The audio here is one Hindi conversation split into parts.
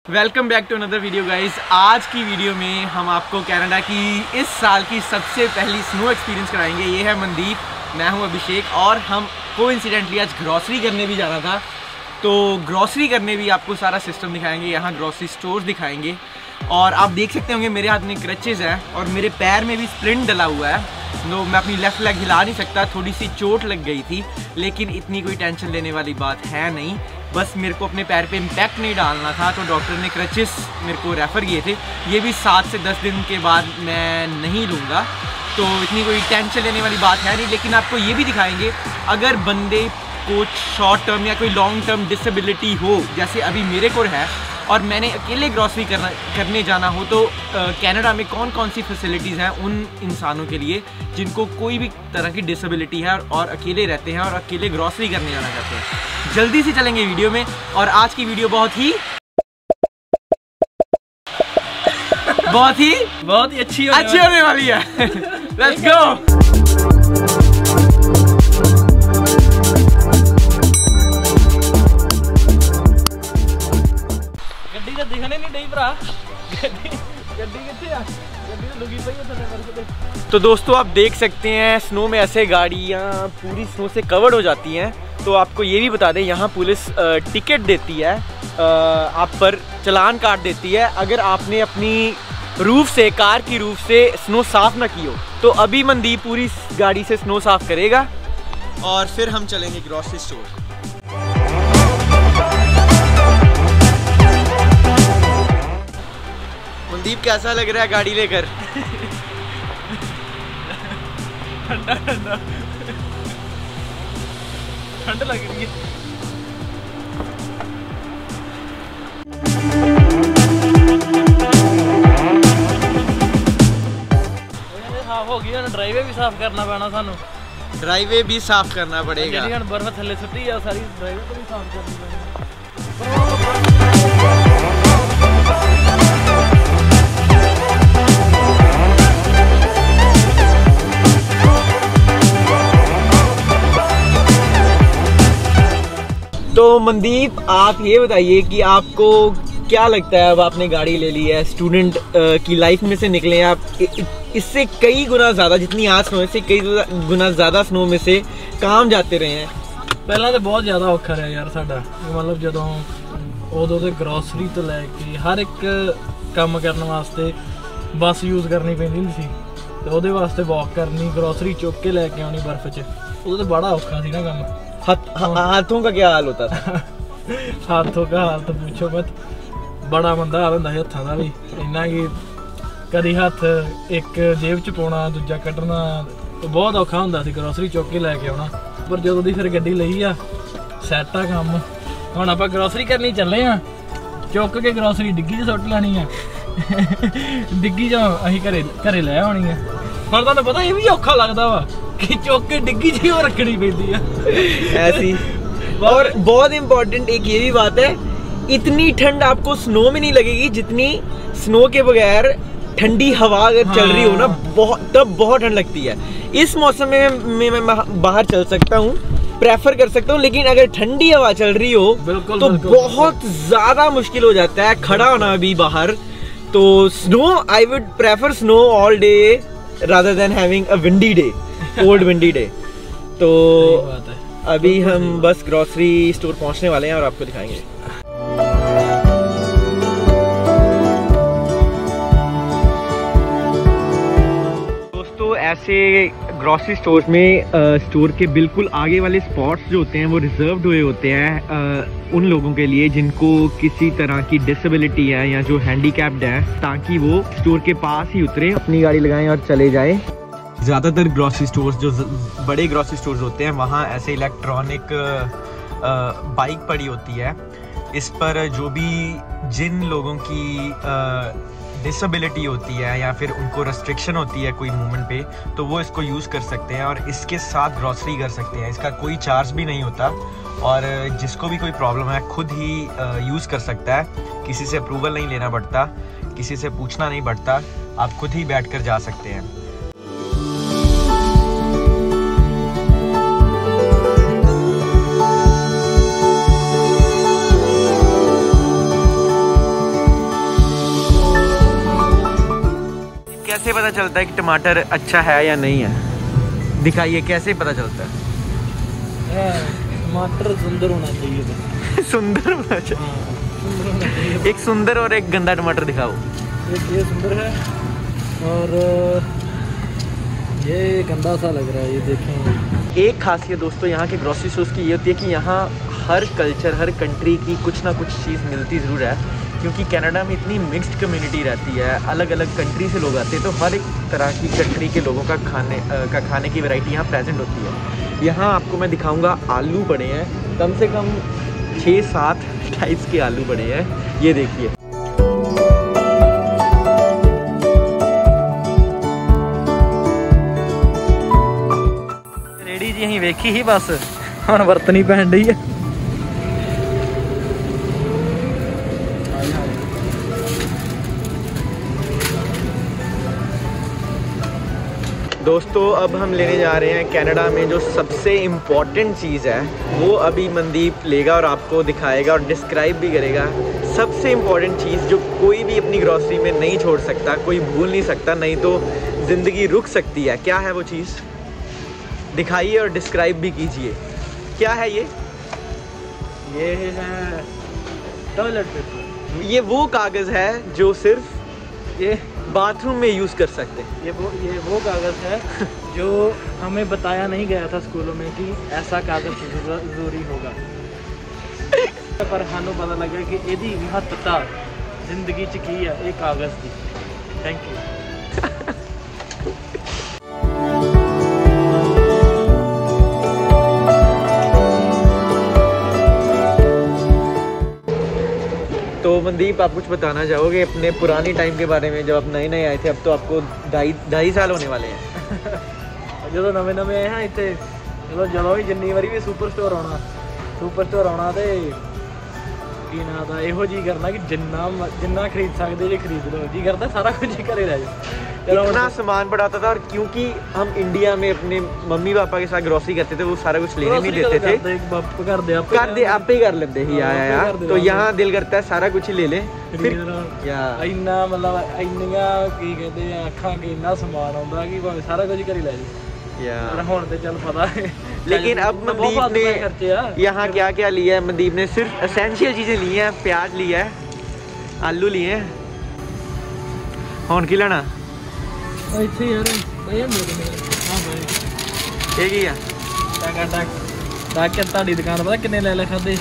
Welcome back to another video guys. आज की वीडियो में हम आपको कनाडा की इस साल की सबसे पहली स्नो एक्सपीरियंस कराएंगे। ये है मनदीप, मैं हूं अभिषेक और हम कोइंसिडेंटली आज ग्रॉसरी करने भी जाना था, तो ग्रॉसरी करने भी आपको सारा सिस्टम दिखाएंगे। यहाँ ग्रॉसरी स्टोर दिखाएंगे और आप देख सकते होंगे मेरे हाथ में क्रचेज़ हैं और मेरे पैर में भी स्प्लिंट डला हुआ है। नो, मैं अपनी लेफ़्ट लेग हिला नहीं सकता, थोड़ी सी चोट लग गई थी, लेकिन इतनी कोई टेंशन लेने वाली बात है नहीं। बस मेरे को अपने पैर पे इम्पैक्ट नहीं डालना था, तो डॉक्टर ने क्रचेस मेरे को रेफ़र किए थे। ये भी 7 से 10 दिन के बाद मैं नहीं लूँगा, तो इतनी कोई टेंशन लेने वाली बात है नहीं। लेकिन आपको ये भी दिखाएंगे, अगर बंदे को शॉर्ट टर्म या कोई लॉन्ग टर्म डिसेबिलिटी हो, जैसे अभी मेरे को है, और मैंने अकेले ग्रॉसरी करने जाना हो, तो कनाडा में कौन कौन सी फैसिलिटीज़ हैं उन इंसानों के लिए जिनको कोई भी तरह की डिसेबिलिटी है और अकेले रहते हैं और अकेले ग्रॉसरी करने जाना चाहते हैं। जल्दी से चलेंगे वीडियो में, और आज की वीडियो बहुत ही अच्छी होने वाली है। Let's go. तो दोस्तों आप देख सकते हैं स्नो में ऐसे गाड़ियाँ पूरी स्नो से कवर्ड हो जाती हैं। तो आपको ये भी बता दें, यहाँ पुलिस टिकट देती है, आप पर चालान काट देती है अगर आपने अपनी रूफ से, कार की रूफ से स्नो साफ ना की हो। तो अभी मनदीप पूरी गाड़ी से स्नो साफ करेगा और फिर हम चलेंगे ग्रॉसरी स्टोर। मनदीप कैसा लग रहा है गाड़ी लेकर? ठंडा ठंडा ठंड लग रही है। साफ हो गई, ड्राइवे भी साफ करना पैना सानू। ड्राइवे भी साफ करना पड़ेगा। बर्फ थले सुट्टी है, सारी ड्राइवे को भी साफ करनी पड़ेगी। तो मनदीप आप ये बताइए कि आपको क्या लगता है, अब आपने गाड़ी ले ली है, स्टूडेंट की लाइफ में से निकले हैं आप, इससे कई गुना ज़्यादा, जितनी आज स्नो से कई गुना ज़्यादा स्नो में से काम जाते रहे हैं। पहला तो बहुत ज़्यादा औखा है यार साडा, मतलब जो उदों तो ग्रॉसरी तो लैके हर एक काम करने वास्ते बस यूज़ करनी पैंदी सी, तो उहदे वास्ते वॉक करनी, ग्रॉसरी चुक के लैके आनी बर्फ च, उदों तो बड़ा औखा सी ना काम। हाथों का क्या हाल होता था? हाथों का हाल तो पूछो मत, बड़ा मंदा हाल होंदा हत्थां दा भी, इन्ना कि कदी हत्थ एक जेब च पाउणा, दूजा कड्ढना, तो बहुत औखा होंदा सी ग्रॉसरी चुक के लैके आउणा। पर जदों दी फिर गड्डी लई आ, सैट आ काम। हुण आपां ग्रॉसरी करनी चले आ, चुक के ग्रॉसरी डिग्गी च सुੱਟ ਲੈਣੀ ਆ, डिग्गी चों असीं घरे लै आउणी आ। हुण तुहानूं पता ये भी औखा लगदा वा कि चुक के डिग्गी च ही रखनी पैंदी आ ऐसी। और बहुत इम्पोर्टेंट एक ये भी बात है, इतनी ठंड आपको स्नो में नहीं लगेगी जितनी स्नो के बगैर ठंडी हवा अगर चल रही हो ना, तब बहुत ठंड लगती है। इस मौसम में मैं बाहर चल सकता हूँ, प्रेफर कर सकता हूँ, लेकिन अगर ठंडी हवा चल रही हो तो बहुत ज़्यादा मुश्किल हो जाता है खड़ा होना भी बाहर। तो snow, I would prefer snow all day rather than having a windy day, cold windy day. तो अभी हम बस ग्रॉसरी स्टोर पहुंचने वाले हैं और आपको दिखाएंगे। दोस्तों ऐसे ग्रॉसरी स्टोर्स में स्टोर के बिल्कुल आगे वाले स्पॉट्स जो होते हैं वो रिजर्व्ड हुए होते हैं उन लोगों के लिए जिनको किसी तरह की डिसेबिलिटी है या जो हैंडीकैप्ड है, ताकि वो स्टोर के पास ही उतरे, अपनी गाड़ी लगाएं और चले जाएं। ज़्यादातर ग्रॉसरी स्टोर्स, जो बड़े ग्रॉसरी स्टोर्स होते हैं, वहाँ ऐसे इलेक्ट्रॉनिक बाइक पड़ी होती है। इस पर जो भी जिन लोगों की डिसेबिलिटी होती है या फिर उनको रेस्ट्रिक्शन होती है कोई मूवमेंट पे, तो वो इसको यूज़ कर सकते हैं और इसके साथ ग्रॉसरी कर सकते हैं। इसका कोई चार्ज भी नहीं होता और जिसको भी कोई प्रॉब्लम है खुद ही यूज़ कर सकता है। किसी से अप्रूवल नहीं लेना पड़ता, किसी से पूछना नहीं पड़ता, आप खुद ही बैठ कर जा सकते हैं। कैसे पता चलता है कि टमाटर अच्छा है या नहीं है? दिखाइए कैसे पता चलता है। टमाटर सुंदर होना चाहिए। सुंदर होना चाहिए। हाँ, सुंदर होना चाहिए। एक सुंदर और एक गंदा टमाटर दिखाओ। एक ये सुंदर है और ये गंदा सा लग रहा है, ये देखें। एक खासियत दोस्तों यहाँ के ग्रोसरी स्टोर्स की ये होती है कि यहाँ हर कल्चर, हर कंट्री की कुछ ना कुछ चीज़ मिलती ज़रूर है, क्योंकि कनाडा में इतनी मिक्स्ड कम्युनिटी रहती है, अलग अलग कंट्री से लोग आते हैं, तो हर एक तरह की कंट्री के लोगों का खाने की वैरायटी यहाँ प्रेजेंट होती है। यहाँ आपको मैं दिखाऊंगा आलू पड़े हैं, कम से कम 6-7 टाइप्स के आलू पड़े हैं, ये देखिए। रेडी जी यहीं वेखी ही बस हुण वरतनी पैण डई है। दोस्तों अब हम लेने जा रहे हैं कनाडा में जो सबसे इम्पॉर्टेंट चीज़ है, वो अभी मनदीप लेगा और आपको दिखाएगा और डिस्क्राइब भी करेगा। सबसे इम्पॉर्टेंट चीज़ जो कोई भी अपनी ग्रॉसरी में नहीं छोड़ सकता, कोई भूल नहीं सकता, नहीं तो ज़िंदगी रुक सकती है। क्या है वो चीज़? दिखाइए और डिस्क्राइब भी कीजिए। क्या है ये? ये है टॉयलेट पेपर। ये वो कागज़ है जो सिर्फ ये बाथरूम में यूज़ कर सकते हैं। ये वो कागज़ है जो हमें बताया नहीं गया था स्कूलों में कि ऐसा कागज़ ज़रूरी होगा, पर सानू पता लगा कि ਇਹਦੀ महत्ता जिंदगी च की है ये कागज़ की। Thank you. तो मनदीप आप कुछ बताना चाहोगे अपने पुरानी टाइम के बारे में, जब आप नए नए आए थे? अब तो आपको ढाई साल होने वाले हैं। जो नवे नवे आए हैं इतने, चलो जलो ही जिन्नी बारी भी सुपर स्टोर आना तो की ना था इहो जी करना कि जिन्ना खरीद सकते जी खरीद लो, जी करता सारा कुछ ही घरे रह जाओ। इतना सामान पड़ा होता था, और क्योंकि हम इंडिया में अपने मम्मी पापा के साथ ग्रोसरी करते थे, वो सारा कुछ लेने नहीं देते थे, कर दे आप ही कर लेते ही आया। तो यहाँ दिल करता है सारा कुछ ही ले ले, फिर इन्ना मतलब इन्निया की कहते हैं अखा के इन्ना समान आता कि भावे सारा कुछ ही ले जाए। हुण ते चल पता है, लेकिन अब मनदीप ने यहाँ क्या क्या लिया है? मनदीप ने सिर्फ एसेंशियल चीज़ें ली हैं। प्याज लिया है, आलू लिए हैं, हुण की लेना? ਇੱਥੇ ਯਾਰ ਬਈ ਮੇਰੇ ਹਾਂ ਬਈ ਇਹ ਕੀ ਆ? ਟਕ ਤੁਹਾਡੀ ਦੁਕਾਨ ਪਤਾ ਕਿੰਨੇ ਲੈ ਖਾਦੇ?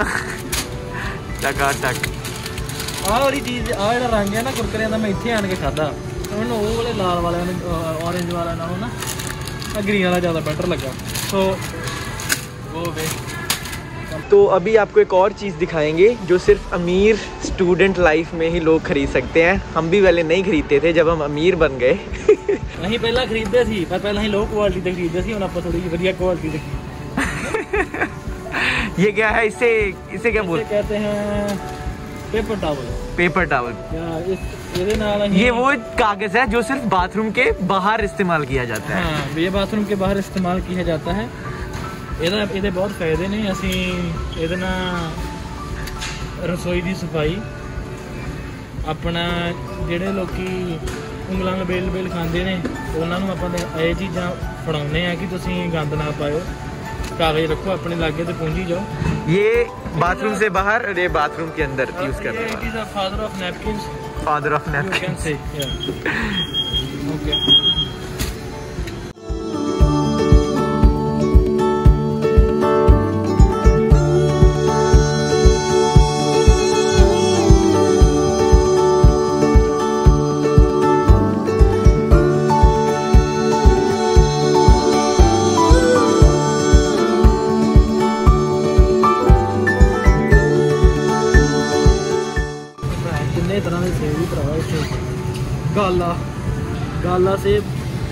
ਟਕ ਆਹ ਵਾਲੀ ਚੀਜ਼, ਆਹ ਜਿਹੜਾ ਰੰਗ ਹੈ ਨਾ ਕੁਰਕਰਿਆਂ ਦਾ, ਮੈਂ ਇੱਥੇ ਆਣ ਕੇ ਖਾਦਾ, ਮੈਨੂੰ ਉਹ ਵਾਲੇ ਲਾਲ ਵਾਲਿਆਂ ਨੂੰ ਔਰੇਂਜ ਵਾਲਿਆਂ ਨਾਲੋਂ ਨਾ ग्रीन वाला ज़्यादा बेटर लगा, तो वो वे। तो अभी आपको एक और चीज़ दिखाएंगे जो सिर्फ अमीर स्टूडेंट लाइफ में ही लोग खरीद सकते हैं। हम भी पहले नहीं खरीदते थे, जब हम अमीर बन गए नहीं पहला खरीदते थे, पर पहला ही लो क्वालिटी तक खरीदते थे, आप थोड़ी बढ़िया क्वालिटी तक। ये क्या है? इसे क्या बोलते कहते हैं? Paper towel. पेपर टावल ये वो कागज़ है जो सिर्फ बाथरूम के बाहर इस्तेमाल किया जाता है। हाँ, ये बाथरूम के बाहर इस्तेमाल किया जाता है। ਇਹਦੇ ਬਹੁਤ ਫਾਇਦੇ ਨੇ। ਅਸੀਂ ਇਹਦੇ ਨਾਲ ਰਸੋਈ ਦੀ ਸਫਾਈ, ਆਪਣਾ ਜਿਹੜੇ ਲੋਕੀ ਉਂਗਲਾਂ ਲਬੇਲ ਖਾਂਦੇ ਨੇ ਉਹਨਾਂ ਨੂੰ ਆਪਾਂ ਇਹ ਚੀਜ਼ਾਂ ਫੜਾਉਂਦੇ ਆ ਕਿ ਤੁਸੀਂ ਗੰਦ ਨਾ ਪਾਇਓ, कागज रखो अपने लागे तो पूंजी जाओ। ये बाथरूम से बाहर और ये बाथरूम के अंदर यूज करते हैं। It is a father of napkins. Father of napkins. Okay. Gala सेब,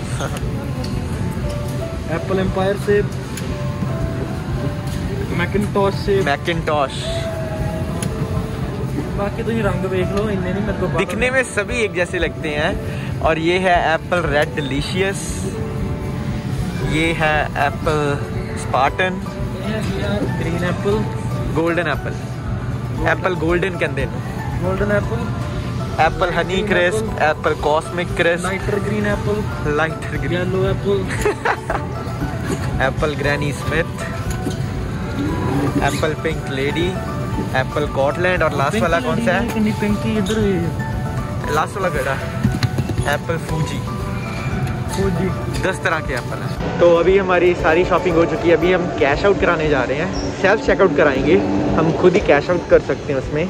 एप्पल एम्पायर सेब, मैकिनटॉश सेब, मैकिनटॉश। बाकी तो ये रंग देख लो, इन्ने नहीं मेरे को दिखने में सभी एक जैसे लगते हैं। और ये है एप्पल रेड डिलीशियस, ये है apple Spartan, green apple, golden apple, apple golden कहते हैं। Golden apple, apple honey crisp, apple cosmic crisp, lighter green apple, lighter green, yellow apple, apple Granny Smith, apple Pink Lady, apple Cortland और लास्ट वाला कौन सा है? पिंकी इधर लास्ट वाला केड़ा? Apple Fuji. 10 तरह के एप्पल हैं। तो अभी हमारी सारी शॉपिंग हो चुकी है, अभी हम कैश आउट कराने जा रहे हैं। सेल्फ चेकआउट कराएंगे, हम खुद ही कैश आउट कर सकते हैं उसमें।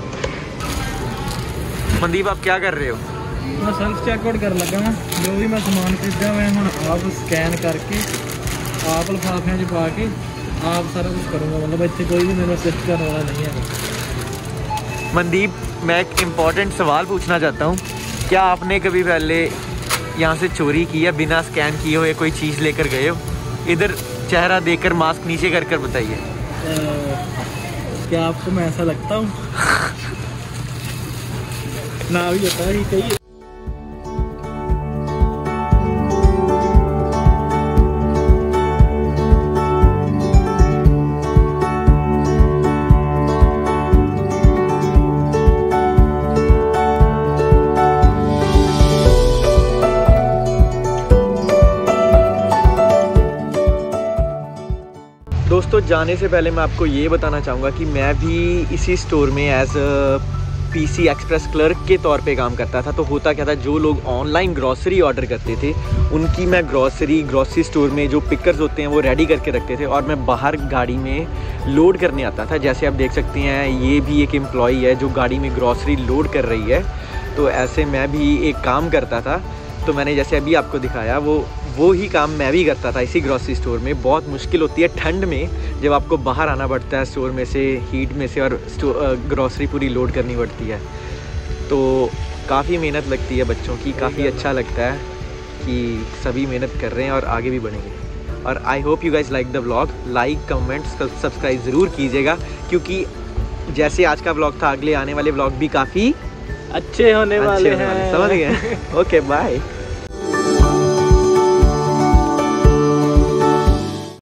मनदीप आप क्या कर रहे हो? मैं सेल्फ चेकआउट कर लगा, जो भी मैं सामान खरीदा मैं हम आप स्कैन करके आप लिफाफे च पा के आप सारा कुछ करूँगा, मतलब इतने कोई भी मेरा असिस्ट करने वाला नहीं है। मनदीप, मैं एक इम्पॉर्टेंट सवाल पूछना चाहता हूँ, क्या आपने कभी पहले यहाँ से चोरी की है? बिना स्कैन किए हुए कोई चीज़ लेकर गए हो? इधर चेहरा देखकर मास्क नीचे कर कर बताइए। क्या आपको मैं ऐसा लगता हूँ? ना भी होता है कहीं। दोस्तों, जाने से पहले मैं आपको ये बताना चाहूँगा कि मैं भी इसी स्टोर में एज पीसी एक्सप्रेस क्लर्क के तौर पे काम करता था। तो होता क्या था, जो लोग ऑनलाइन ग्रॉसरी ऑर्डर करते थे उनकी मैं ग्रॉसरी स्टोर में जो पिकर्स होते हैं वो रेडी करके रखते थे और मैं बाहर गाड़ी में लोड करने आता था। जैसे आप देख सकते हैं, ये भी एक एम्प्लॉई है जो गाड़ी में ग्रॉसरी लोड कर रही है। तो ऐसे मैं भी एक काम करता था। तो मैंने जैसे अभी आपको दिखाया वो ही काम मैं भी करता था इसी ग्रॉसरी स्टोर में। बहुत मुश्किल होती है ठंड में, जब आपको बाहर आना पड़ता है स्टोर में से, हीट में से, और ग्रॉसरी पूरी लोड करनी पड़ती है। तो काफ़ी मेहनत लगती है बच्चों की। काफ़ी अच्छा लगता है कि सभी मेहनत कर रहे हैं और आगे भी बढ़ेंगे। और I hope you guys like the vlog. Like, comment, subscribe ज़रूर कीजिएगा, क्योंकि जैसे आज का व्लॉग था, अगले आने वाले व्लॉग भी काफ़ी अच्छे होने वाले हैं। समझ गए? Okay, bye.